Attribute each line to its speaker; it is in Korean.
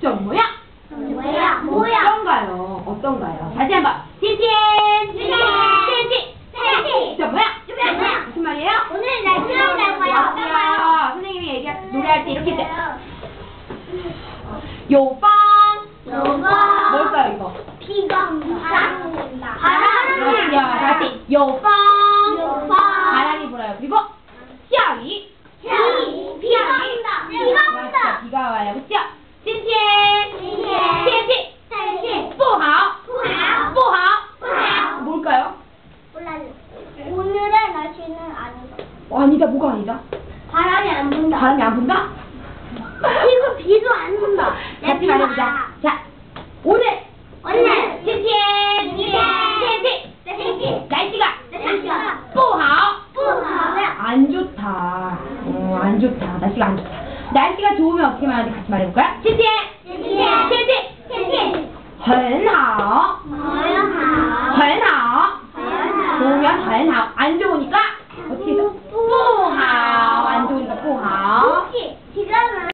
Speaker 1: 怎么样? 어떤가요? 어떤가요? 다시 한번. 今天天气怎么样? 무슨 말이에요?
Speaker 2: 오늘 날씨가 어떤가요?
Speaker 1: 어때요? 선생님이 노래할 때 이렇게 돼. 有风 뭘까요 이거?
Speaker 2: 비가 온다.
Speaker 1: 그렇죠. 다시 有风 바람이 불어요. 그리고 下雨
Speaker 2: 비가 온다.
Speaker 1: 비가 와요. 그렇죠? 今天天气不好 뭘까요?
Speaker 2: 몰라요. 오늘의 날씨는 아니다.
Speaker 1: 아니다. 뭐가 아니다?
Speaker 2: 바람이 안 분다.
Speaker 1: 바람이 안 분다?
Speaker 2: 비도 안 분다.
Speaker 1: 같이 말해보자. 자, 오늘 今天天气 날씨가 不好 안 좋다. 안 좋다. 날씨가 안 좋다. 날씨가 좋으면 어떻게 말하는지 같이 말해볼까요? 今天天气很好 좋으면 很好. 안 좋으니까